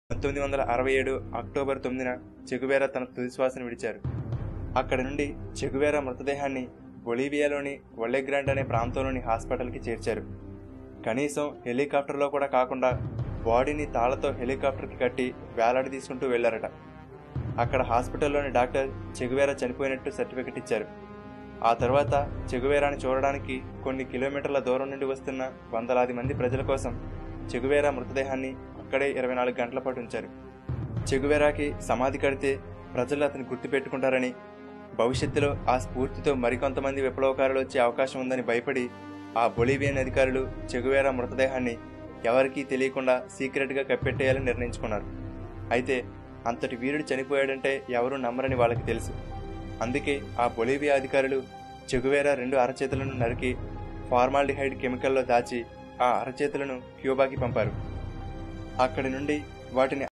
1967 October 9న Che Guevara తన తుదిశ్వాసను విడిచారు. అక్కడి నుండి చెగువేరా మృతదేహాన్ని బొలీవియాలోని వల్లెగ్రాండ్ అనే ప్రాంతంలోని హాస్పిటల్కి చేర్చారు. కనీసం హెలికాప్టర్లో కూడా కాకుండా బాడీని తాళ్లతో హెలికాప్టర్కి కట్టి వేలాడి తీసుకుంటూ వెళ్లారట. అక్కడ హాస్పిటల్లోని డాక్టర్ చెగువేరా చనిపోయినట్టు సర్టిఫికెట్ ఇచ్చారు. ఆ తర్వాత చెగువేరాని చూడడానికి కొన్ని కిలోమీటర్ల దూరం నుండి వస్తున్న వందలాది మంది ప్రజల కోసం చెగువేరా మృతదేహాన్ని అక్కడే 24 గంటల పాటు ఉంచారు. చెగువేరాకి సమాధి కడితే ప్రజలు అతన్ని గుర్తుపెట్టుకుంటారని, భవిష్యత్తులో ఆ స్ఫూర్తితో మరికొంతమంది విప్లవకారులు వచ్చే అవకాశం ఉందని భయపడి ఆ బొలీవియన్ అధికారులు చెగువేరా మృతదేహాన్ని ఎవరికీ తెలియకుండా సీక్రెట్గా కప్పెట్టేయాలని నిర్ణయించుకున్నారు. అయితే అంతటి వీరుడు చనిపోయాడంటే ఎవరూ నమ్మరని వాళ్ళకి తెలుసు. అందుకే ఆ బొలీవియా అధికారులు చెగువేరా 2 అరచేతులను నరికి ఫార్మాల్డిహైడ్ కెమికల్లో దాచి ఆ అరచేతులను క్యూబాకి పంపారు. అక్కడి నుండి వాటిని